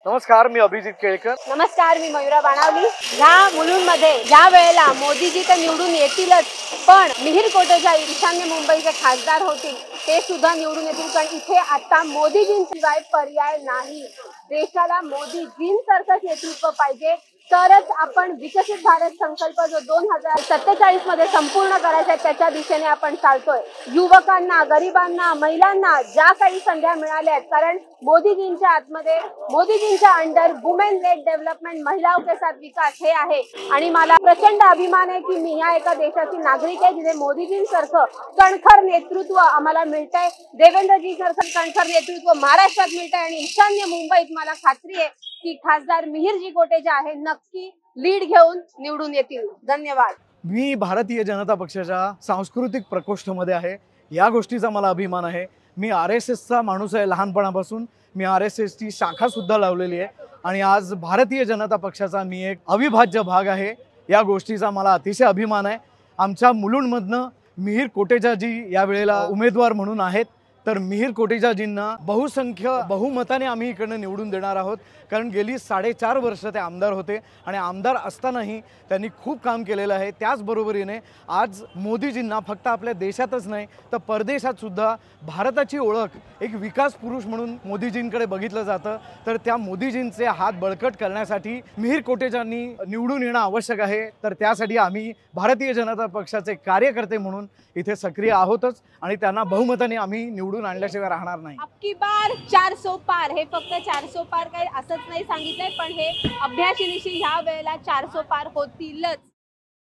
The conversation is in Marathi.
नमस्कार, मी अभिजित केळकर। नमस्कार, मी मयुरा बाणावली। या मुलुंडमध्ये या वेळेला मोदीजी तर निवडून येतीलच, पण मिहिर कोटेचा ईशान्य मुंबईचे खासदार होतील ते सुद्धा निवडून येतील, कारण इथे आता मोदीजींशिवाय पर्याय नाही। देशाला मोदीजींसारखंच नेतृत्व पाहिजे, तरच आपण विकसित भारत संकल्प जो 2047 मध्ये संपूर्ण करायचा आहे त्याच्या दिशेने आपण चालतोय। युवकांना, गरिबांना, महिलांना ज्या काही संध्या मिळाल्या आहेत, कारण मोदीजींच्या आतमध्ये, मोदीजींच्या अंडर वुमेन लेड डेव्हलपमेंट, महिलाओं के साथ विकास हे आहे। आणि मला प्रचंड अभिमान आहे की मी या एका देशाची नागरिक आहे जिथे मोदीजींसारखं कणखर नेतृत्व आम्हाला मिळतंय। देवेंद्रजी सारखं कणखर नेतृत्व महाराष्ट्रात मिळतंय आणि ईशान्य मुंबईत मला खात्री आहे की खासदार मिहिरजी कोटे जे आहे नक्की लीड घेऊन निवडून येतील। धन्यवाद। मी भारतीय जनता पक्षाच्या सांस्कृतिक प्रकोष्ठामध्ये आहे, या गोष्टीचा मला अभिमान आहे। मी RSSचा माणूस आहे, लहानपणापासून मी RSSची शाखा सुद्धा लावलेली आहे आणि आज भारतीय जनता पक्षाचा मी एक अविभाज्य भाग आहे, या गोष्टीचा मला अतिशय अभिमान आहे। आमच्या मुलुंडमधनं मिहिर कोटेचाजी या वेळेला उमेदवार म्हणून आहेत, तर मिहिर कोटेचाजींना बहुसंख्य बहुमताने आम्ही इकडनं निवडून देणार आहोत, कारण गेली 4.5 वर्ष ते आमदार होते आणि आमदार असतानाही त्यांनी खूप काम केलेलं आहे। त्याचबरोबरीने आज मोदीजींना फक्त आपल्या देशातच नाही तर परदेशात सुद्धा भारताची ओळख एक विकास पुरुष म्हणून मोदीजींकडे बघितलं जातं, तर त्या मोदीजींचे हात बळकट करण्यासाठी मिहिर कोटेचांनी निवडून येणं आवश्यक आहे। तर त्यासाठी आम्ही भारतीय जनता पक्षाचे कार्यकर्ते म्हणून इथे सक्रिय आहोतच आणि त्यांना बहुमताने आम्ही निवडून आणल्याशिवाय राहणार नाही। अबकी बार 400 पार, हे फक्त 400 पार काही असंच नाही सांगितलंय, पण हे अभ्यासिनीशी ह्या वेळेला 400 पार होतीलच।